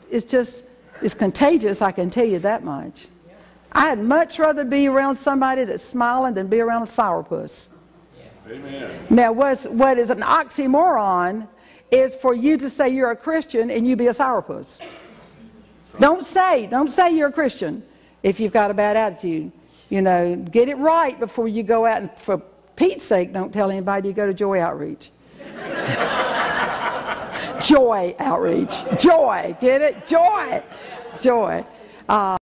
it's contagious, I can tell you that much. I'd much rather be around somebody that's smiling than be around a sourpuss. Amen. Now, what is an oxymoron is for you to say you're a Christian and you be a sourpuss. Don't say you're a Christian if you've got a bad attitude. You know, get it right before you go out, and for Pete's sake, don't tell anybody you go to Joy Outreach. Joy Outreach. Joy. Get it? Joy. Joy.